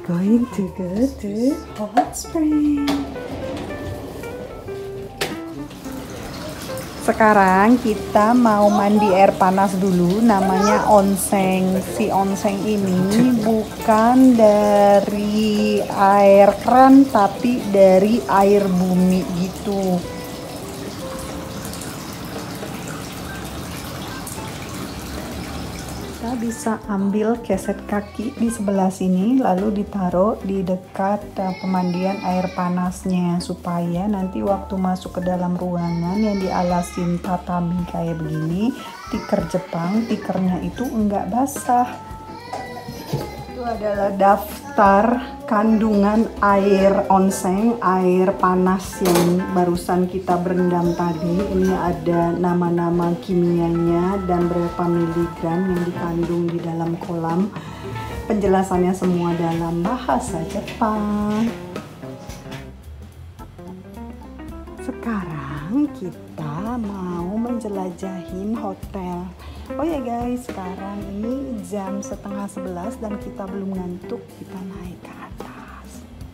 going to go to hot spring. Sekarang kita mau mandi air panas dulu, namanya onsen. Si onsen ini bukan dari air keran tapi dari air bumi gitu. Kita bisa ambil keset kaki di sebelah sini, lalu ditaruh di dekat pemandian air panasnya supaya nanti waktu masuk ke dalam ruangan yang dialasin tatami kayak begini, tikar Jepang, tikernya itu enggak basah. Itu adalah daftar kandungan air onsen, air panas yang barusan kita berendam tadi. Ini ada nama-nama kimianya dan berapa miligram yang dikandung di dalam kolam. Penjelasannya semua dalam bahasa Jepang. Sekarang kita mau menjelajahin hotel. Oh ya guys, sekarang ini jam 10:30 dan kita belum ngantuk, kita naik ke atas.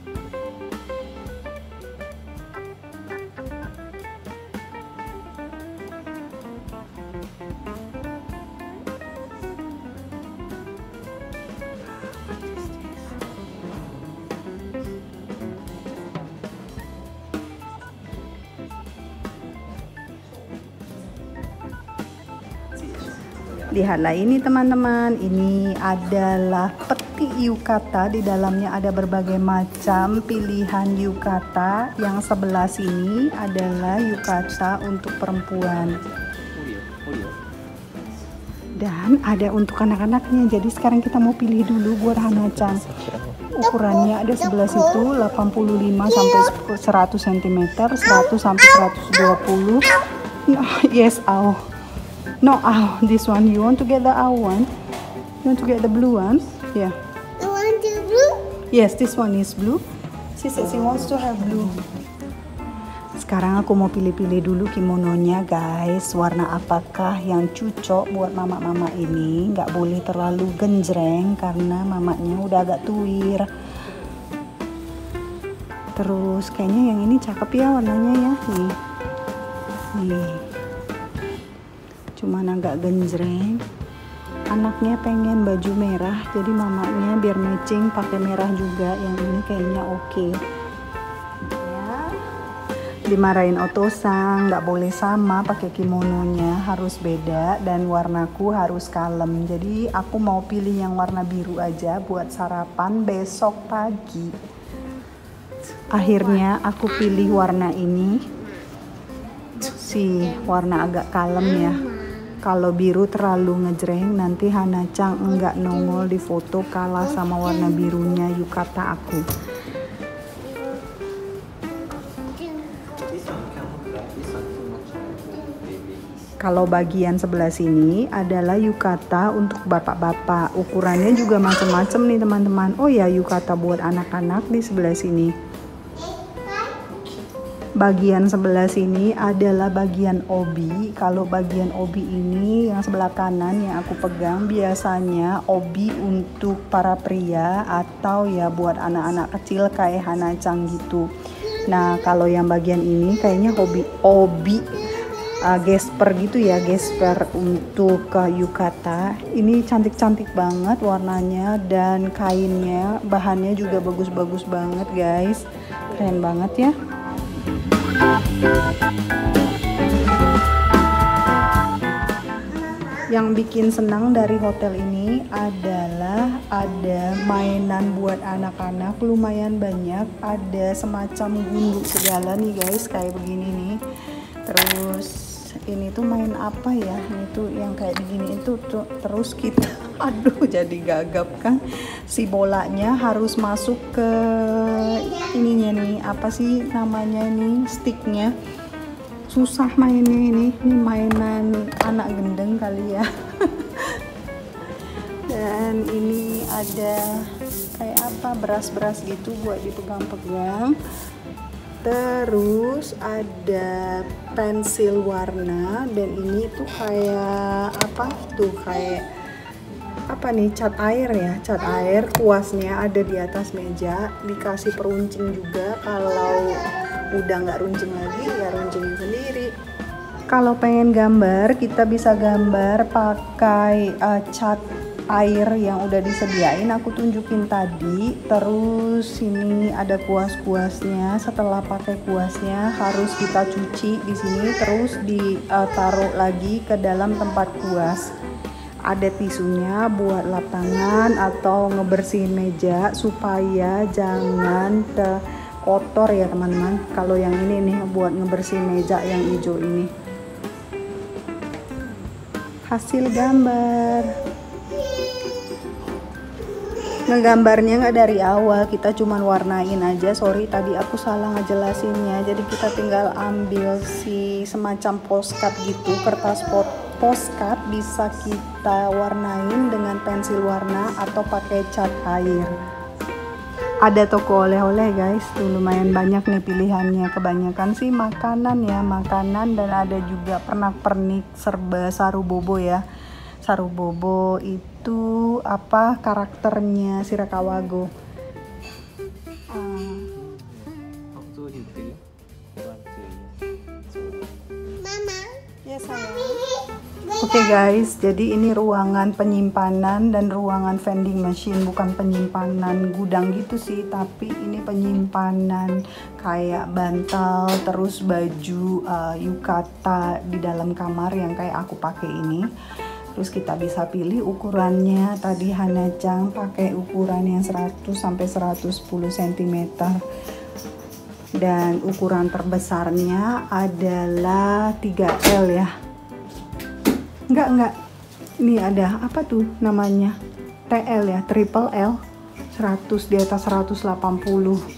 Lihatlah ini teman-teman, ini adalah peti yukata. Di dalamnya ada berbagai macam pilihan yukata. Yang sebelah sini adalah yukata untuk perempuan. Dan ada untuk anak-anaknya. Jadi sekarang kita mau pilih dulu buat Hana-chan. Ukurannya ada sebelah situ 85 sampai 100 cm, 100 sampai 120. No, yes, no, this one. You want to get the one? You want to get the blue one? Yeah. You want the blue? Yes, this one is blue. She says she wants to have blue. Sekarang aku mau pilih-pilih dulu kimononya guys. Warna apakah yang cocok buat mama-mama ini? Nggak boleh terlalu genjreng karena mamanya udah agak tuir. Terus kayaknya yang ini cakep ya warnanya ya. Nih. Cuman agak genjreng. Anaknya pengen baju merah, jadi mamanya biar matching pakai merah juga. Yang ini kayaknya oke. Ya. Dimarahin Otosang, nggak boleh sama pakai kimononya, harus beda dan warnaku harus kalem. Jadi aku mau pilih yang warna biru aja buat sarapan besok pagi. Akhirnya aku pilih warna ini. Si warna agak kalem ya. Kalau biru terlalu ngejreng, nanti Hana-chan enggak nongol di foto kalah sama warna birunya yukata aku. Kalau bagian sebelah sini adalah yukata untuk bapak-bapak. Ukurannya juga macam-macam nih teman-teman. Oh ya, yukata buat anak-anak di sebelah sini. Bagian sebelah sini adalah bagian obi. Kalau bagian obi ini yang sebelah kanan yang aku pegang biasanya obi untuk para pria atau ya buat anak-anak kecil kayak Hana-chan gitu. Nah kalau yang bagian ini kayaknya obi gesper gitu ya, gesper untuk yukata. Ini cantik-cantik banget warnanya dan kainnya, bahannya juga bagus-bagus banget guys. Keren banget ya. Yang bikin senang dari hotel ini adalah ada mainan buat anak-anak lumayan banyak. Ada semacam gundu segala nih guys, kayak begini nih. Terus ini tuh main apa ya? Ini tuh yang kayak begini itu tuh. Terus kita aduh jadi gagap kan. Si bolanya harus masuk ke ininya nih, apa sih namanya nih, sticknya. Susah mainnya ini mainan anak gendeng kali ya. Dan ini ada kayak apa, beras-beras gitu buat dipegang-pegang. Terus ada pensil warna dan ini tuh kayak apa tuh, kayak apa nih, cat air ya, cat air. Kuasnya ada di atas meja, dikasih peruncing juga. Kalau udah nggak runcing lagi ya runcingin sendiri. Kalau pengen gambar, kita bisa gambar pakai cat air yang udah disediain, aku tunjukin tadi. Terus sini ada kuas-kuasnya. Setelah pakai kuasnya harus kita cuci di sini, terus ditaruh lagi ke dalam tempat kuas. Ada tisunya buat lap tangan atau ngebersihin meja supaya jangan kotor ya teman-teman. Kalau yang ini nih buat ngebersihin meja yang hijau ini. Hasil gambar. Ngegambarnya nggak dari awal, kita cuman warnain aja. Sorry tadi aku salah ngejelasinnya. Jadi kita tinggal ambil si semacam postcard gitu, kertas postcard bisa kita warnain dengan pensil warna atau pakai cat air. Ada toko oleh-oleh guys, tuh lumayan banyak nih pilihannya. Kebanyakan sih makanan ya, makanan, dan ada juga pernak-pernik serba saru bobo ya. Saru bobo itu apa karakternya Shirakawago. Mama. Ya sayang. Oke guys, jadi ini ruangan penyimpanan dan ruangan vending machine, bukan penyimpanan gudang gitu sih, tapi ini penyimpanan kayak bantal, terus baju yukata di dalam kamar yang kayak aku pakai ini. Terus kita bisa pilih ukurannya. Tadi Hana-chan pakai ukuran yang 100 sampai 110 cm. Dan ukuran terbesarnya adalah 3L ya. Enggak. Ini ada apa tuh namanya? TL ya, triple L. 100 di atas 180.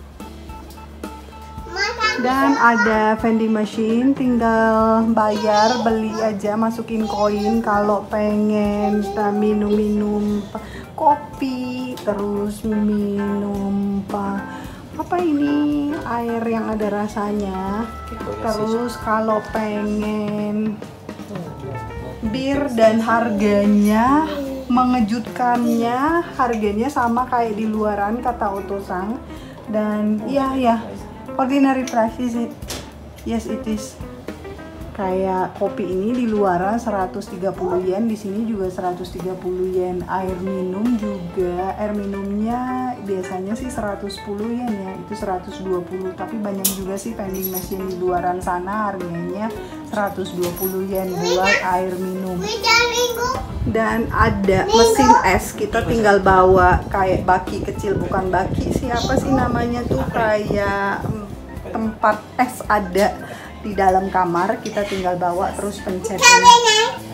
Dan ada vending machine, tinggal bayar, beli aja, masukin koin kalau pengen minum kopi, terus minum apa ini, air yang ada rasanya. Terus kalau pengen bir, dan harganya mengejutkannya, harganya sama kayak di luaran kata Otosang. Dan iya ordinary price is it? Yes it is. Kayak kopi ini di luaran 130 yen, di sini juga 130 yen. Air minum juga, air minumnya biasanya sih 110 yen ya, itu 120. Tapi banyak juga sih vending machine di luaran sana harganya 120 yen buat air minum. Dan ada mesin es, kita tinggal bawa kayak baki kecil, bukan baki sih, apa sih namanya tuh, kayak tempat es ada di dalam kamar, kita tinggal bawa terus pencet ini.